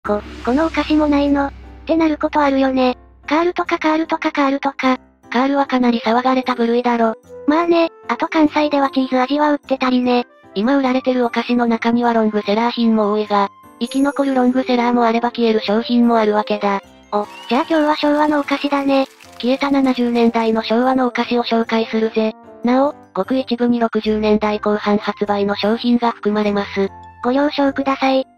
このお菓子もないのってなることあるよね。カールとか。カールはかなり騒がれた部類だろ。 まあね、あと関西ではチーズ味は売ってたりね。 今売られてるお菓子の中にはロングセラー品も多いが、生き残るロングセラーもあれば消える商品もあるわけだ。 じゃあ今日は昭和のお菓子だね。 消えた70年代の昭和のお菓子を紹介するぜ。なお、ごく一部に60年代後半発売の商品が含まれます。 ご了承ください。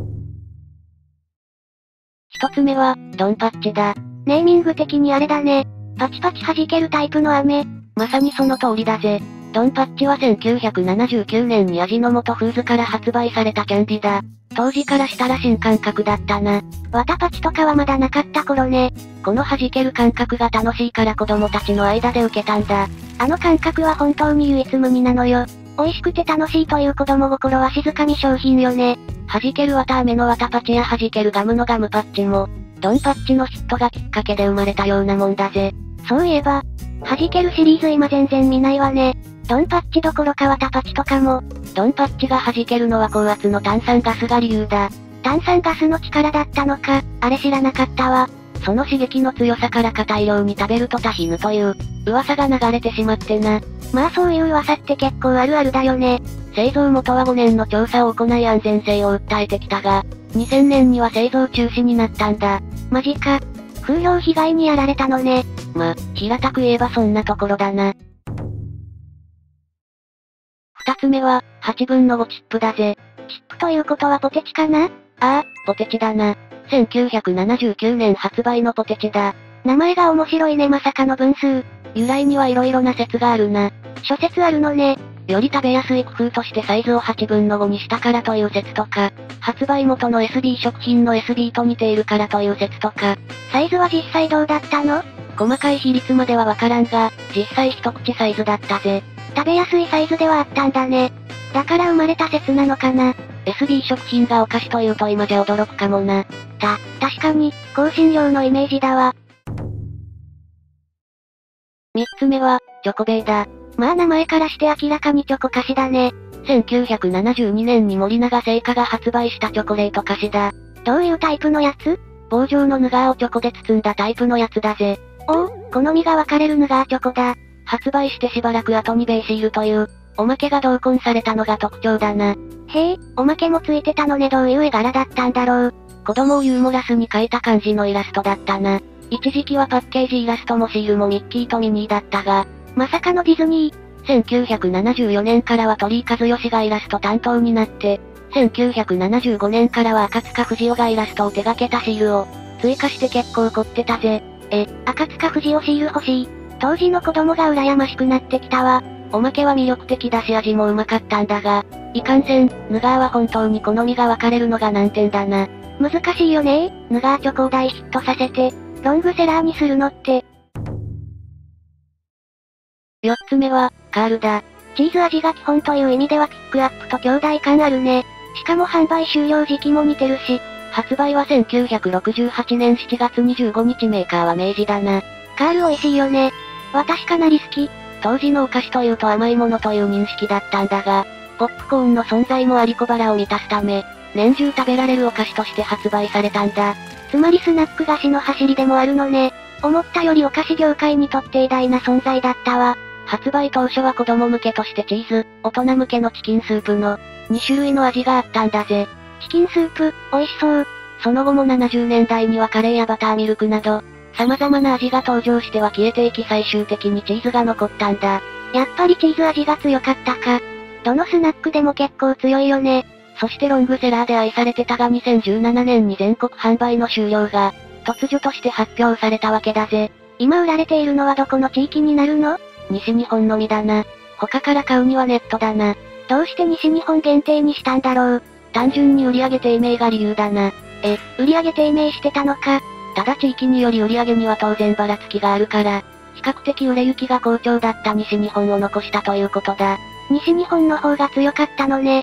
一つ目は、ドンパッチだ。 ネーミング的にあれだね。パチパチ弾けるタイプの飴。 まさにその通りだぜ。ドンパッチは1979年に味の素フーズから発売されたキャンディだ。当時からしたら新感覚だったな。 わたパチとかはまだなかった頃ね。 この弾ける感覚が楽しいから子供たちの間で受けたんだ。 あの感覚は本当に唯一無二なのよ。美味しくて楽しいという子供心は静かみ商品よね。 弾けるわた飴のわたパチや弾けるガムのガムパッチも、ドンパッチのヒットがきっかけで生まれたようなもんだぜ。 そういえば、弾けるシリーズ今全然見ないわね。ドンパッチどころかわたパチとかも。 ドンパッチが弾けるのは高圧の炭酸ガスが理由だ。 炭酸ガスの力だったのか、あれ知らなかったわ。 その刺激の強さから硬い量に食べるとタヒヌという、噂が流れてしまってな。 まあそういう噂って結構あるあるだよね。 製造元は5年の調査を行い安全性を訴えてきたが、2000年には製造中止になったんだ。 マジか。風評被害にやられたのね。 平たく言えばそんなところだな。二つ目は、8分の5チップだぜ。 チップということはポテチかな？ ああ、ポテチだな。1979年発売のポテチだ。 名前が面白いね、まさかの分数。 由来には色々な説があるな。 諸説あるのね。 より食べやすい工夫としてサイズを8分の5にしたからという説とか、発売元の SB 食品の SB と似ているからという説とか。 サイズは実際どうだったの？ 細かい比率まではわからんが、実際一口サイズだったぜ。 食べやすいサイズではあったんだね。だから生まれた説なのかな。 SB 食品がお菓子というと今じゃ驚くかもな。 確かに、香辛料のイメージだわ。 三つ目は、チョコベイだ。 まあ名前からして明らかにチョコ菓子だね。 1972年に森永製菓が発売したチョコレート菓子だ。 どういうタイプのやつ？ 棒状のヌガーをチョコで包んだタイプのやつだぜ。 おお、好みが分かれるヌガーチョコだ。 発売してしばらく後にベイシールという、おまけが同梱されたのが特徴だな。 へえ、おまけもついてたのね。どういう絵柄だったんだろう。 子供をユーモラスに描いた感じのイラストだったな。一時期はパッケージイラストもシールもミッキーとミニーだったが、 まさかのディズニー。1974年からは鳥居和義がイラスト担当になって、1975年からは赤塚不二夫がイラストを手掛けたシールを追加して結構凝ってたぜ。 赤塚不二夫シール欲しい。当時の子供が羨ましくなってきたわ。 おまけは魅力的だし味もうまかったんだが、いかんせん、ヌガーは本当に好みが分かれるのが難点だな。 難しいよねヌガーチョコを大ヒットさせて、ロングセラーにするのって。 四つ目は、カールだ。 チーズ味が基本という意味ではピックアップと兄弟感あるね。しかも販売終了時期も似てるし。 発売は1968年7月25日メーカーは明治だな。 カール美味しいよね。私かなり好き。 当時のお菓子というと甘いものという認識だったんだが、ポップコーンの存在もあり小腹を満たすため、年中食べられるお菓子として発売されたんだ。 つまりスナック菓子の走りでもあるのね。思ったよりお菓子業界にとって偉大な存在だったわ。 発売当初は子供向けとしてチーズ、大人向けのチキンスープの2種類の味があったんだぜ。 チキンスープ、美味しそう。 その後も70年代にはカレーやバターミルクなど、様々な味が登場しては消えていき最終的にチーズが残ったんだ。 やっぱりチーズ味が強かったか。どのスナックでも結構強いよね。 そしてロングセラーで愛されてたが2017年に全国販売の終了が、突如として発表されたわけだぜ。 今売られているのはどこの地域になるの？ 西日本のみだな。他から買うにはネットだな。 どうして西日本限定にしたんだろう。 単純に売上低迷が理由だな。 売上低迷してたのか。 ただ地域により売上には当然ばらつきがあるから、比較的売れ行きが好調だった西日本を残したということだ。 西日本の方が強かったのね。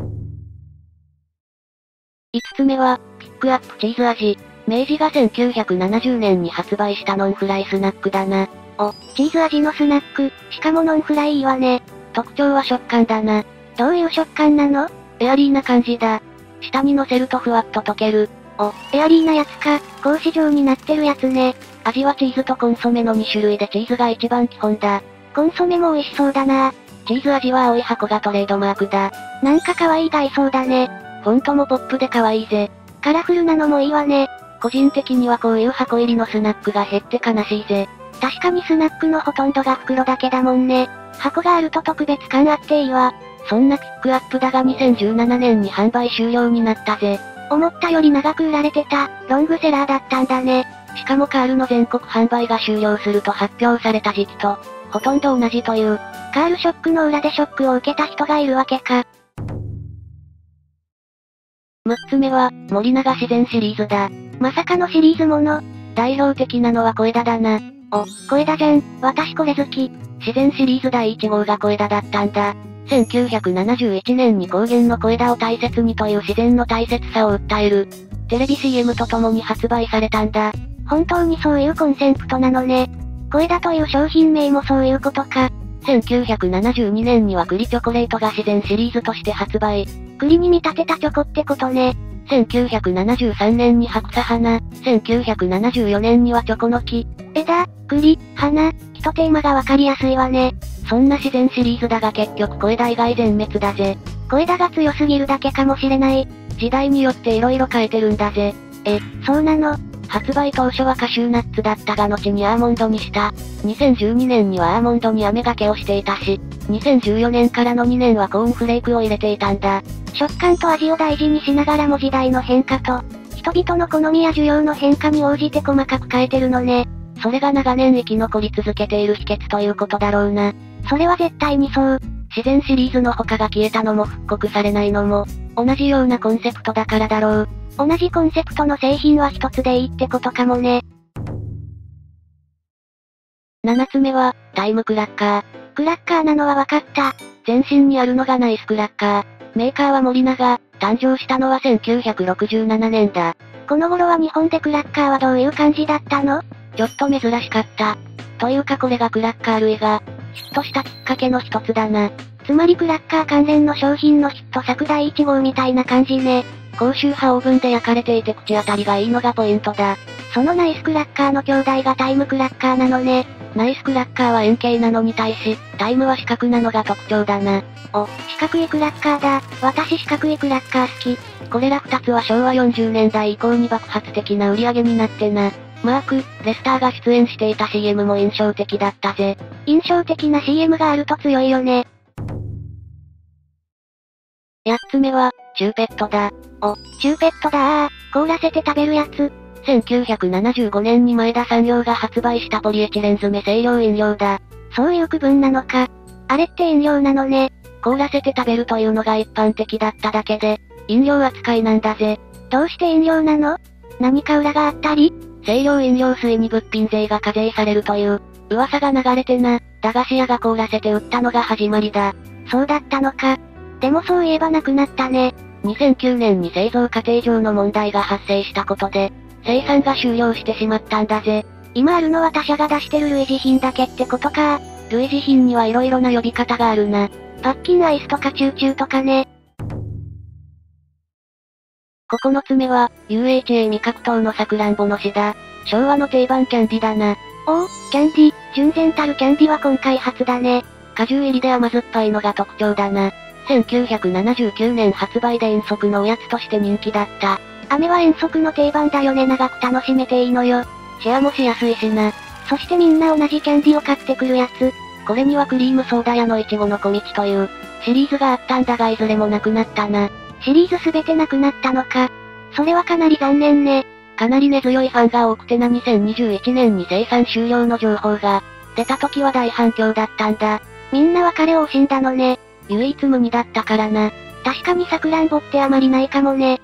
5つ目は、ピックアップチーズ味。明治が1970年に発売したノンフライスナックだな。 チーズ味のスナック、しかもノンフライいいわね。 特徴は食感だな。 どういう食感なの？ エアリーな感じだ。下に乗せるとふわっと溶ける。 エアリーなやつか、格子状になってるやつね。 味はチーズとコンソメの2種類でチーズが一番基本だ。 コンソメも美味しそうだな。 チーズ味は青い箱がトレードマークだ。 なんか可愛い外装だね。 フォントもポップで可愛いぜ。 カラフルなのもいいわね。 個人的にはこういう箱入りのスナックが減って悲しいぜ。 確かにスナックのほとんどが袋だけだもんね。箱があると特別感あっていいわ。 そんなピックアップだが2017年に販売終了になったぜ。 思ったより長く売られてた、ロングセラーだったんだね。 しかもカールの全国販売が終了すると発表された時期と、ほとんど同じという。 カールショックの裏でショックを受けた人がいるわけか。 6つ目は、森永自然シリーズだ。 まさかのシリーズもの。 代表的なのは小枝だな。 小枝じゃん、私これ好き。 自然シリーズ第1号が小枝だったんだ。1971年に高原の小枝を大切にという自然の大切さを訴える。テレビ CM とともに発売されたんだ。 本当にそういうコンセプトなのね。小枝という商品名もそういうことか。 1972年には栗チョコレートが自然シリーズとして発売。 栗に見立てたチョコってことね。 1973年に白砂花、1974年にはチョコの木。 枝、栗、花、一テーマがわかりやすいわね。 そんな自然シリーズだが結局小枝以外全滅だぜ。 小枝が強すぎるだけかもしれない。 時代によって色々変えてるんだぜ。 そうなの。 発売当初はカシューナッツだったが後にアーモンドにした。2012年にはアーモンドに飴掛けをしていたし、2014年からの2年はコーンフレークを入れていたんだ。 食感と味を大事にしながらも時代の変化と、人々の好みや需要の変化に応じて細かく変えてるのね。 それが長年生き残り続けている秘訣ということだろうな。 それは絶対にそう。 自然シリーズの他が消えたのも復刻されないのも、同じようなコンセプトだからだろう。 同じコンセプトの製品は一つでいいってことかもね。 7つ目は、タイムクラッカー。 クラッカーなのは分かった。 全身にあるのがナイスクラッカー。メーカーは森永、誕生したのは1967年だ。 この頃は日本でクラッカーはどういう感じだったの？ ちょっと珍しかった。というかこれがクラッカー類が、ヒットしたきっかけの一つだな。 つまりクラッカー関連の商品のヒット作第1号みたいな感じね。 高周波オーブンで焼かれていて口当たりがいいのがポイントだ。 そのナイスクラッカーの兄弟がタイムクラッカーなのね。 ナイスクラッカーは円形なのに対し、タイムは四角なのが特徴だな。 四角いクラッカーだ。私四角いクラッカー好き。 これら2つは昭和40年代以降に爆発的な売り上げになってな。マーク、レスターが出演していた CM も印象的だったぜ。 印象的な CM があると強いよね。 8つ目は、チューペットだ。 チューペットだ凍らせて食べるやつ。 1975年に前田産業が発売したポリエチレン詰め清涼飲料だ。 そういう区分なのか。あれって飲料なのね。 凍らせて食べるというのが一般的だっただけで、飲料扱いなんだぜ。 どうして飲料なの？何か裏があったり？ 清涼飲料水に物品税が課税されるという、噂が流れてな、駄菓子屋が凍らせて売ったのが始まりだ。 そうだったのか。でもそういえばなくなったね。 2009年に製造過程上の問題が発生したことで、生産が終了してしまったんだぜ。 今あるのは他社が出してる類似品だけってことか。 類似品には色々な呼び方があるな。 パッキンアイスとかチューチューとかね。 9つ目は、UHA 味覚糖のさくらんぼのしだ。昭和の定番キャンディだな。 キャンディ、純然たるキャンディは今回初だね。 果汁入りで甘酸っぱいのが特徴だな。1979年発売で遠足のおやつとして人気だった。 飴は遠足の定番だよね。長く楽しめていいのよ。 シェアもしやすいしな。 そしてみんな同じキャンディを買ってくるやつ。 これにはクリームソーダ屋のいちごの小道という、シリーズがあったんだがいずれもなくなったな。 シリーズすべてなくなったのか。それはかなり残念ね。 かなり根強いファンが多くてな。2021年に生産終了の情報が出た時は大反響だったんだ。 みんな別れを惜しんだのね。 唯一無二だったからな。 確かにさくらんぼってあまりないかもね。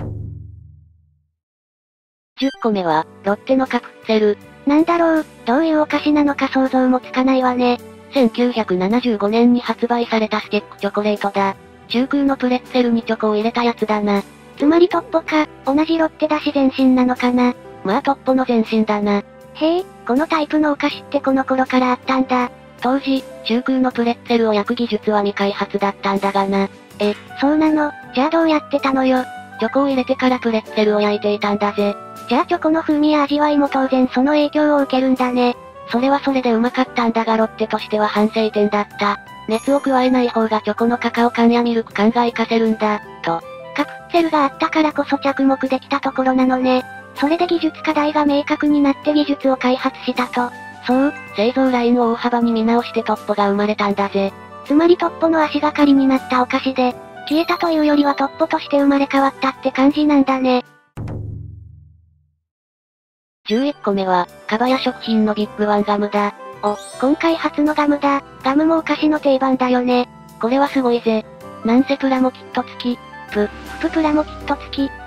10個目は、ロッテのカプセル。 なんだろう、どういうお菓子なのか想像もつかないわね。 1975年に発売されたスケックチョコレートだ。中空のプレッツェルにチョコを入れたやつだな。 つまりトッポか、同じロッテだし前身なのかな。 まあトッポの前身だな。 へえ、このタイプのお菓子ってこの頃からあったんだ。 当時、中空のプレッツェルを焼く技術は未開発だったんだがな。 そうなの、じゃあどうやってたのよ。 チョコを入れてからプレッツェルを焼いていたんだぜ。 じゃあチョコの風味や味わいも当然その影響を受けるんだね。 それはそれでうまかったんだがロッテとしては反省点だった。熱を加えない方がチョコのカカオ感やミルク感が活かせるんだ、と。 カプセルがあったからこそ着目できたところなのね。それで技術課題が明確になって技術を開発したと。 そう、製造ラインを大幅に見直してトッポが生まれたんだぜ。 つまりトッポの足がかりになったお菓子で、消えたというよりはトッポとして生まれ変わったって感じなんだね。 11個目は、カバヤ食品のビッグワンガムだ。 お、今回初のガムだ。ガムもお菓子の定番だよね。 これはすごいぜ。なんせプラモキット付き。 プラモキット付き。って、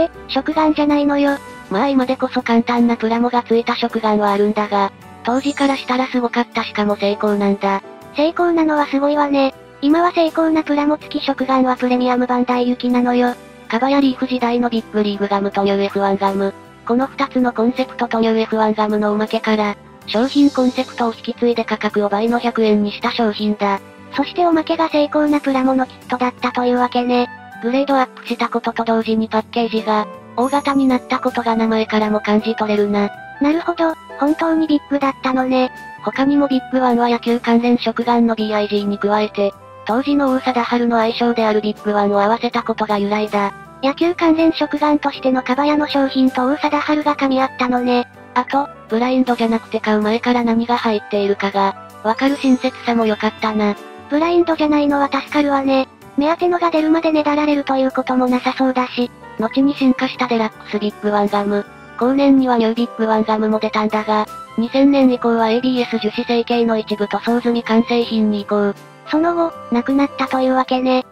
食玩じゃないのよ。 まあ今でこそ簡単なプラモが付いた食玩はあるんだが、当時からしたらすごかったしかも精巧なんだ。 精巧なのはすごいわね。今は精巧なプラモ付き食玩はプレミアムバンダイ行きなのよ。 カバヤリーフ時代のビッグリーグガムと UF1 ガム。この2つのコンセプトと UF1 ガムのおまけから、商品コンセプトを引き継いで価格を倍の100円にした商品だ。 そしておまけが精巧なプラモのキットだったというわけね。 グレードアップしたことと同時にパッケージが、大型になったことが名前からも感じ取れるな。 なるほど、本当にビッグだったのね。 他にもビッグワンは野球関連食玩の BIG に加えて、当時の王貞治の愛称であるビッグワンを合わせたことが由来だ。 野球関連食玩としてのカバヤの商品と王貞治が噛み合ったのね。 あと、ブラインドじゃなくて買う前から何が入っているかが、わかる親切さも良かったな。 ブラインドじゃないのは助かるわね。目当てのが出るまでねだられるということもなさそうだし。 後に進化したデラックスビッグワンガム。後年にはニュービッグワンガムも出たんだが、2000年以降は ABS 樹脂成形の一部塗装済み完成品に移行。 その後、なくなったというわけね。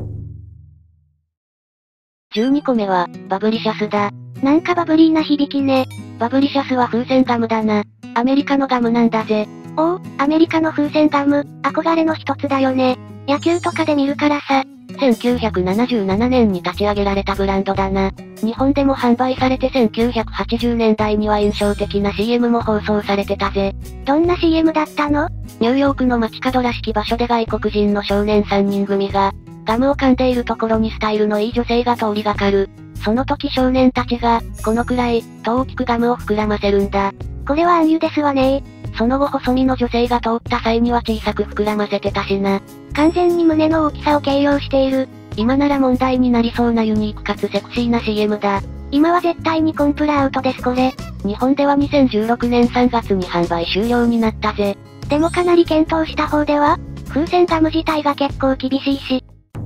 12個目は、バブリシャスだ。 なんかバブリーな響きね。 バブリシャスは風船ガムだな。アメリカのガムなんだぜ。 おお、アメリカの風船ガム、憧れの一つだよね。野球とかで見るからさ。 1977年に立ち上げられたブランドだな。日本でも販売されて1980年代には印象的な CM も放送されてたぜ。 どんな CM だったの？ ニューヨークの街角らしき場所で外国人の少年3人組が、ガムを噛んでいるところにスタイルのいい女性が通りがかる。その時少年たちが、このくらい、と大きくガムを膨らませるんだ。 これは暗喩ですわね。 その後細身の女性が通った際には小さく膨らませてたしな。 完全に胸の大きさを形容している。 今なら問題になりそうなユニークかつセクシーな CM だ。 今は絶対にコンプラアウトですこれ。 日本では2016年3月に販売終了になったぜ。 でもかなり検討した方では？風船ガム自体が結構厳しいし。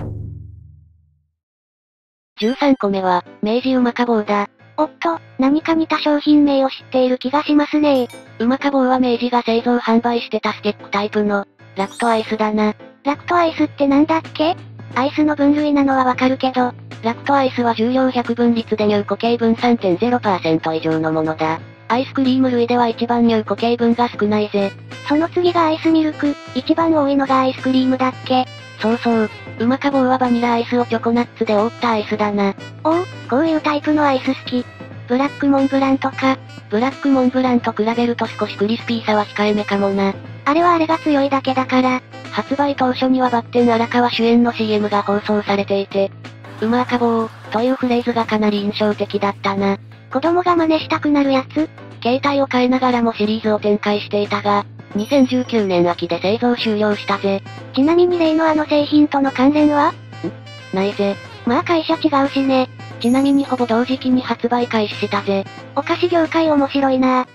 13個目は、明治うまか棒だ。 おっと、何か似た商品名を知っている気がしますね。 うまか棒は明治が製造販売してたスティックタイプの、ラクトアイスだな。 ラクトアイスってなんだっけ？アイスの分類なのはわかるけど、 ラクトアイスは重量100分率で乳固形分 3.0% 以上のものだ。アイスクリーム類では一番乳固形分が少ないぜ。 その次がアイスミルク、一番多いのがアイスクリームだっけ？ そうそう。うまか棒はバニラアイスをチョコナッツで覆ったアイスだな。 おお、こういうタイプのアイス好き。ブラックモンブランとか。 ブラックモンブランと比べると少しクリスピーさは控えめかもな。 あれはあれが強いだけだから。 発売当初にはバッテン荒川主演の CM が放送されていて、うまか棒というフレーズがかなり印象的だったな。 子供が真似したくなるやつ？ 携帯を変えながらもシリーズを展開していたが、2019年秋で製造終了したぜ。 ちなみに例のあの製品との関連は？ ないぜ。 まあ会社違うしね。 ちなみにほぼ同時期に発売開始したぜ。 お菓子業界面白いな。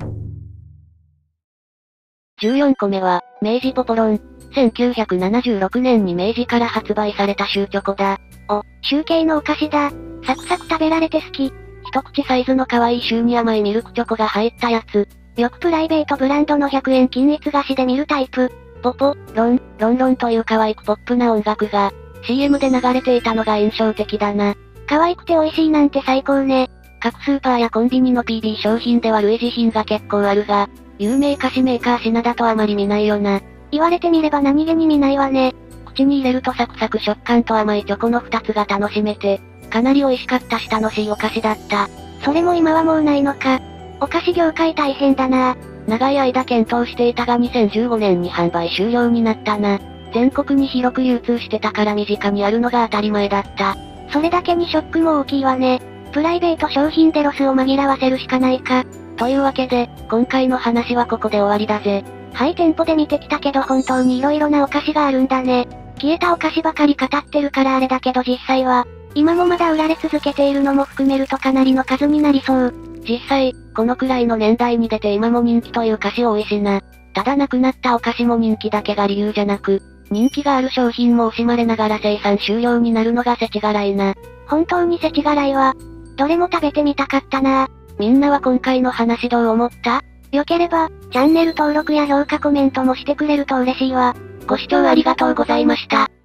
14個目は、明治ポポロン。1976年に明治から発売されたシューチョコだ。 お、シュー系のお菓子だ。サクサク食べられて好き。 一口サイズの可愛いシューに甘いミルクチョコが入ったやつ。 よくプライベートブランドの100円均一菓子で見るタイプ。 ポポ、ロン、ロンロンという可愛くポップな音楽が、CM で流れていたのが印象的だな。 可愛くて美味しいなんて最高ね。 各スーパーやコンビニの PB 商品では類似品が結構あるが、有名菓子メーカー品だとあまり見ないよな。 言われてみれば何気に見ないわね。 口に入れるとサクサク食感と甘いチョコの2つが楽しめて、かなり美味しかったし楽しいお菓子だった。 それも今はもうないのか。お菓子業界大変だな。 長い間検討していたが2015年に販売終了になったな。全国に広く流通してたから身近にあるのが当たり前だった。 それだけにショックも大きいわね。プライベート商品でロスを紛らわせるしかないか。 というわけで、今回の話はここで終わりだぜ。 はい、店舗で見てきたけど本当に色々なお菓子があるんだね。消えたお菓子ばかり語ってるからあれだけど実際は、今もまだ売られ続けているのも含めるとかなりの数になりそう。 実際、このくらいの年代に出て今も人気という菓子多いしな。ただなくなったお菓子も人気だけが理由じゃなく、人気がある商品も惜しまれながら生産終了になるのが世知辛いな。 本当に世知辛いわ。どれも食べてみたかったな。 みんなは今回の話どう思った？ よければ、チャンネル登録や評価コメントもしてくれると嬉しいわ。 ご視聴ありがとうございました。